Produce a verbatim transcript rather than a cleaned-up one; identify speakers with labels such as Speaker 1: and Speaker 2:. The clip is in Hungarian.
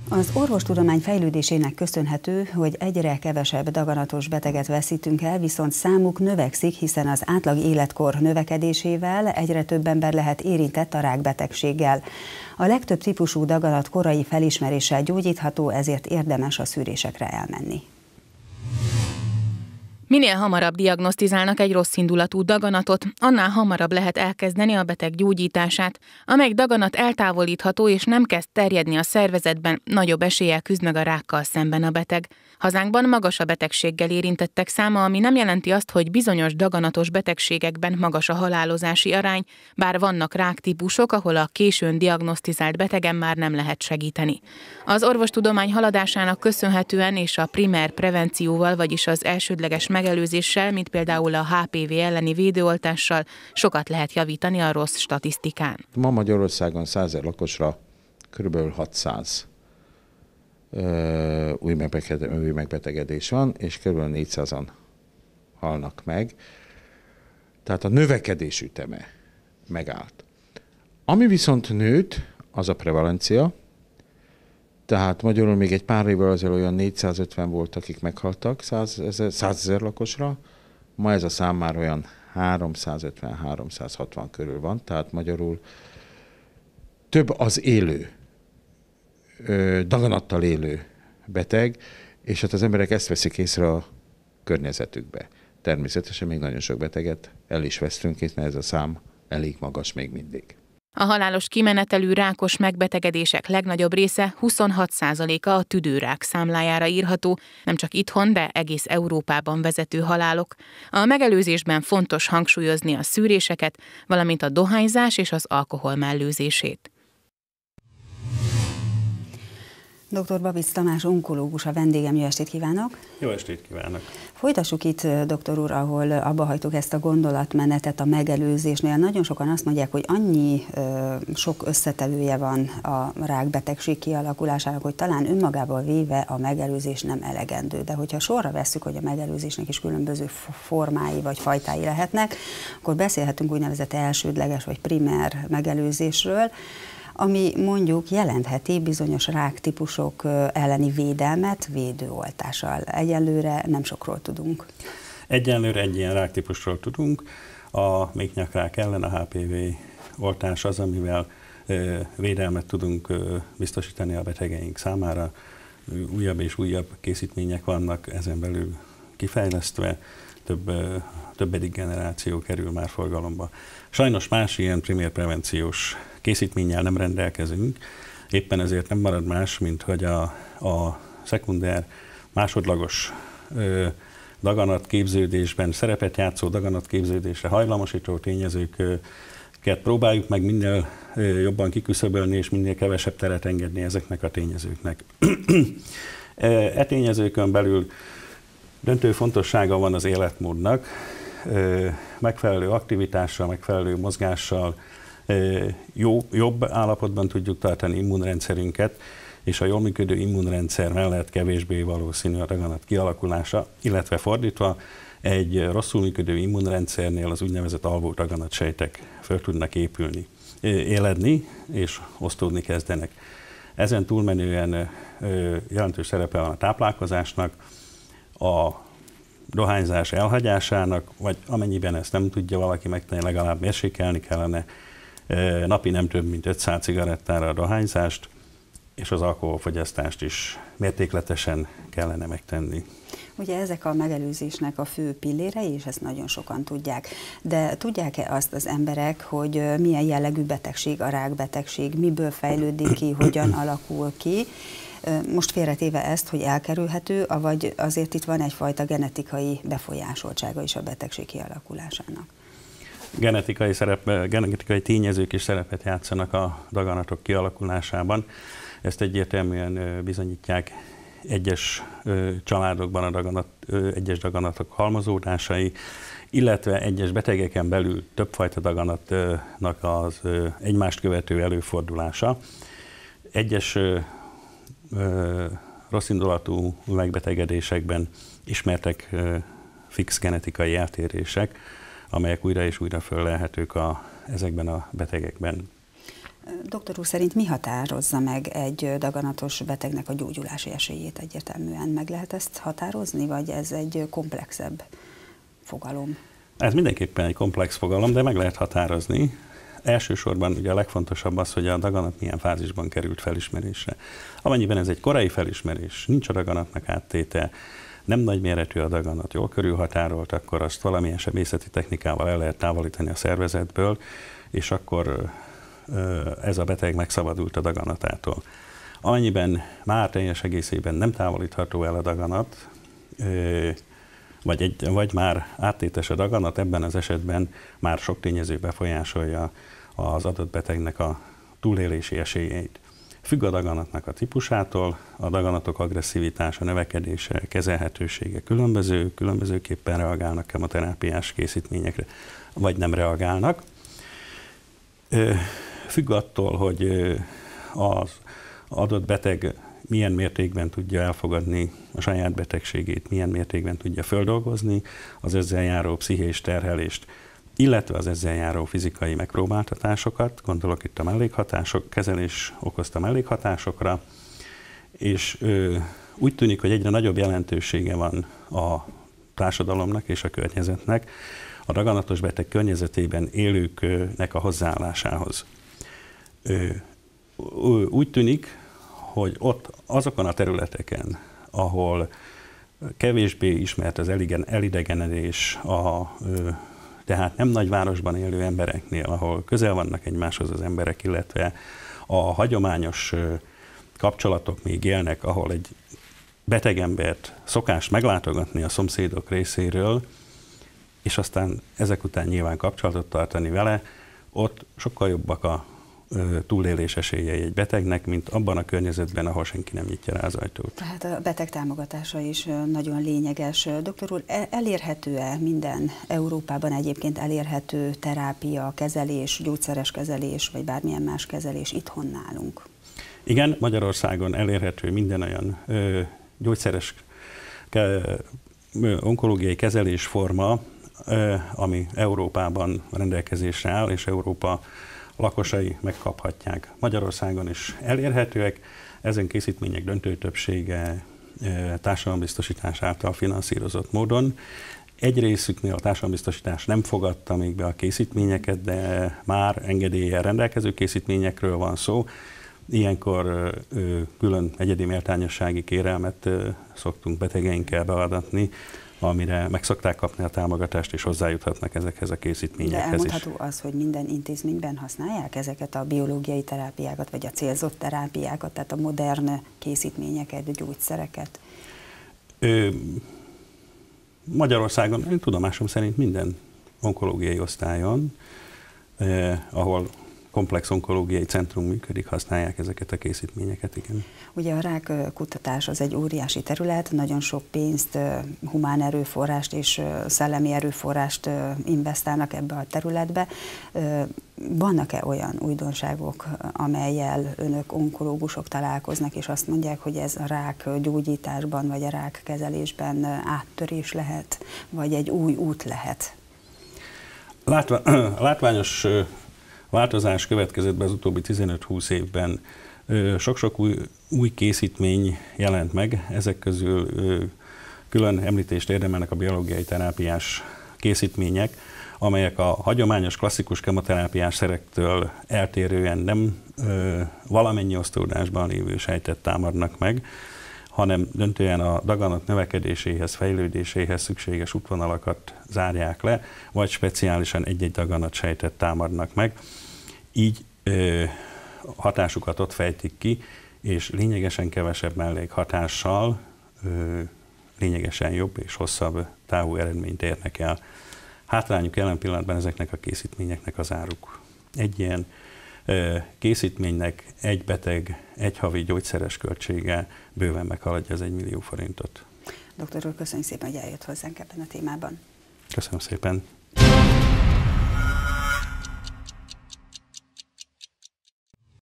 Speaker 1: Az orvostudomány fejlődésének köszönhető, hogy egyre kevesebb daganatos beteget veszítünk el, viszont számuk növekszik, hiszen az átlag életkor növekedésével egyre több ember lehet érintett a rákbetegséggel. A legtöbb típusú daganat korai felismeréssel gyógyítható, ezért érdemes a szűrésekre elmenni.
Speaker 2: Minél hamarabb diagnosztizálnak egy rosszindulatú daganatot, annál hamarabb lehet elkezdeni a beteg gyógyítását. Amelyik daganat eltávolítható és nem kezd terjedni a szervezetben, nagyobb eséllyel küzd meg a rákkal szemben a beteg. Hazánkban magas a betegséggel érintettek száma, ami nem jelenti azt, hogy bizonyos daganatos betegségekben magas a halálozási arány, bár vannak ráktípusok, ahol a későn diagnosztizált betegen már nem lehet segíteni. Az orvostudomány haladásának köszönhetően és a primer prevencióval, vagyis az elsődleges megelőzéssel, mint például a há pé vé elleni védőoltással sokat lehet javítani a rossz statisztikán.
Speaker 3: Ma Magyarországon százezer lakosra kb. hatszáz uh, új, megbetegedés, új megbetegedés van, és kb. négyszázan halnak meg. Tehát a növekedés üteme megállt. Ami viszont nőtt, az a prevalencia. Tehát magyarul még egy pár évvel azért olyan négyszázötven volt, akik meghaltak százezer lakosra. Ma ez a szám már olyan háromszázötven-háromszázhatvan körül van, tehát magyarul több az élő, daganattal élő beteg, és hát az emberek ezt veszik észre a környezetükbe. Természetesen még nagyon sok beteget el is vesztünk, hiszen ez a szám elég magas még mindig.
Speaker 2: A halálos kimenetelű rákos megbetegedések legnagyobb része, huszonhat százaléka a tüdőrák számlájára írható, nem csak itthon, de egész Európában vezető halálok. A megelőzésben fontos hangsúlyozni a szűréseket, valamint a dohányzás és az alkohol mellőzését.
Speaker 1: doktor Babic Tamás onkológus a vendégem, jó estét kívánok!
Speaker 4: Jó estét kívánok!
Speaker 1: Folytassuk itt, doktor úr, ahol abba hagytuk ezt a gondolatmenetet a megelőzésnél. Nagyon sokan azt mondják, hogy annyi ö, sok összetevője van a rákbetegség kialakulásának, hogy talán önmagával véve a megelőzés nem elegendő. De hogyha sorra vesszük, hogy a megelőzésnek is különböző formái vagy fajtái lehetnek, akkor beszélhetünk úgynevezett elsődleges vagy primer megelőzésről, ami mondjuk jelentheti bizonyos ráktípusok elleni védelmet védőoltással. Egyelőre nem sokról tudunk.
Speaker 4: Egyelőre egy ilyen ráktípusról tudunk. A méhnyakrák ellen a há pé vé oltás az, amivel védelmet tudunk biztosítani a betegeink számára. Újabb és újabb készítmények vannak ezen belül kifejlesztve, több, többedik generáció kerül már forgalomba. Sajnos más ilyen primér prevenciós készítménnyel nem rendelkezünk, éppen ezért nem marad más, mint hogy a, a szekunder, másodlagos ö, daganatképződésben szerepet játszó daganatképződésre hajlamosító tényezőket próbáljuk meg minél ö, jobban kiküszöbölni, és minél kevesebb teret engedni ezeknek a tényezőknek. E tényezőkön belül döntő fontossága van az életmódnak, ö, megfelelő aktivitással, megfelelő mozgással, Jó, jobb állapotban tudjuk tartani immunrendszerünket, és a jól működő immunrendszer mellett kevésbé valószínű a daganat kialakulása, illetve fordítva, egy rosszul működő immunrendszernél az úgynevezett alvó daganatsejtek föl tudnak épülni, éledni és osztódni kezdenek. Ezen túlmenően jelentős szerepe van a táplálkozásnak, a dohányzás elhagyásának, vagy amennyiben ezt nem tudja valaki megtenni, legalább mérsékelni kellene, napi nem több mint ötszáz cigarettára a dohányzást, és az alkoholfogyasztást is mértékletesen kellene megtenni.
Speaker 1: Ugye ezek a megelőzésnek a fő pillérei, és ezt nagyon sokan tudják. De tudják-e azt az emberek, hogy milyen jellegű betegség a rákbetegség, miből fejlődik ki, hogyan alakul ki? Most félretéve ezt, hogy elkerülhető, vagy azért itt van egyfajta genetikai befolyásoltsága is a betegség kialakulásának?
Speaker 4: Genetikai, szerep, genetikai tényezők is szerepet játszanak a daganatok kialakulásában. Ezt egyértelműen bizonyítják egyes családokban a daganat, egyes daganatok halmozódásai, illetve egyes betegeken belül többfajta daganatnak az egymást követő előfordulása. Egyes rosszindulatú megbetegedésekben ismertek fix genetikai eltérések, amelyek újra és újra föllelhetők a, ezekben a betegekben.
Speaker 1: Doktor úr szerint mi határozza meg egy daganatos betegnek a gyógyulási esélyét egyértelműen? Meg lehet ezt határozni, vagy ez egy komplexebb fogalom?
Speaker 4: Ez mindenképpen egy komplex fogalom, de meg lehet határozni. Elsősorban ugye a legfontosabb az, hogy a daganat milyen fázisban került felismerésre. Amennyiben ez egy korai felismerés, nincs a daganatnak áttéte, nem nagy méretű a daganat, jól körülhatárolt, akkor azt valamilyen sebészeti technikával el lehet távolítani a szervezetből, és akkor ez a beteg megszabadult a daganatától. Amennyiben már teljes egészében nem távolítható el a daganat, vagy, egy, vagy már áttétes a daganat, ebben az esetben már sok tényező befolyásolja az adott betegnek a túlélési esélyeit. Függ a daganatnak a típusától, a daganatok agresszivitása, növekedése, kezelhetősége különböző, különbözőképpen reagálnak kemoterápiás készítményekre, vagy nem reagálnak. Függ attól, hogy az adott beteg milyen mértékben tudja elfogadni a saját betegségét, milyen mértékben tudja földolgozni az ezzel járó pszichés terhelést, illetve az ezzel járó fizikai megpróbáltatásokat, gondolok itt a mellékhatások, kezelés okozta mellékhatásokra, és ö, úgy tűnik, hogy egyre nagyobb jelentősége van a társadalomnak és a környezetnek a daganatos beteg környezetében élőknek a hozzáállásához. Ö, úgy tűnik, hogy ott azokon a területeken, ahol kevésbé ismert az elidegenedés, a, tehát nem nagyvárosban élő embereknél, ahol közel vannak egymáshoz az emberek, illetve a hagyományos kapcsolatok még élnek, ahol egy beteg embert szokás meglátogatni a szomszédok részéről, és aztán ezek után nyilván kapcsolatot tartani vele, ott sokkal jobbak a túlélés esélyei egy betegnek, mint abban a környezetben, ahol senki nem nyitja rá az ajtót.
Speaker 1: Tehát a beteg támogatása is nagyon lényeges. Doktor úr, elérhető-e minden Európában egyébként elérhető terápia, kezelés, gyógyszeres kezelés, vagy bármilyen más kezelés itthon nálunk?
Speaker 4: Igen, Magyarországon elérhető minden olyan ö, gyógyszeres ke, ö, onkológiai kezelésforma, ö, ami Európában rendelkezésre áll, és Európa lakosai megkaphatják. Magyarországon is elérhetőek, ezen készítmények döntő többsége társadalombiztosítás által finanszírozott módon. Egy részüknél a társadalombiztosítás nem fogadta még be a készítményeket, de már engedéllyel rendelkező készítményekről van szó. Ilyenkor külön egyedi méltányossági kérelmet szoktunk betegeinkkel beadatni, amire meg szokták kapni a támogatást, és hozzájuthatnak ezekhez a készítményekhez is.
Speaker 1: De elmondható az, hogy minden intézményben használják ezeket a biológiai terápiákat, vagy a célzott terápiákat, tehát a modern készítményeket, gyógyszereket?
Speaker 4: Ö, Magyarországon, én tudomásom szerint minden onkológiai osztályon, eh, ahol komplex onkológiai centrum működik, használják ezeket a készítményeket, igen.
Speaker 1: Ugye a rák kutatás az egy óriási terület, nagyon sok pénzt, humán erőforrást és szellemi erőforrást investálnak ebbe a területbe. Vannak-e olyan újdonságok, amellyel önök onkológusok találkoznak, és azt mondják, hogy ez a rák gyógyításban vagy a rák kezelésben áttörés lehet, vagy egy új út lehet?
Speaker 4: Látva, látványos változás következett be az utóbbi tizenöt-húsz évben. Sok-sok új, új készítmény jelent meg, ezek közül külön említést érdemelnek a biológiai terápiás készítmények, amelyek a hagyományos klasszikus kemoterápiás szerektől eltérően nem valamennyi osztódásban lévő sejtet támadnak meg, hanem döntően a daganat növekedéséhez, fejlődéséhez szükséges útvonalakat zárják le, vagy speciálisan egy-egy daganat sejtet támadnak meg. Így ö, hatásukat ott fejtik ki, és lényegesen kevesebb mellékhatással ö, lényegesen jobb és hosszabb távú eredményt érnek el. Hátrányuk jelen pillanatban ezeknek a készítményeknek az áruk. Egy ilyen ö, készítménynek egy beteg, egy havi gyógyszeres költsége bőven meghaladja az egy millió forintot.
Speaker 1: Doktor úr, köszönjük szépen, hogy eljött hozzánk ebben a témában.
Speaker 4: Köszönöm szépen.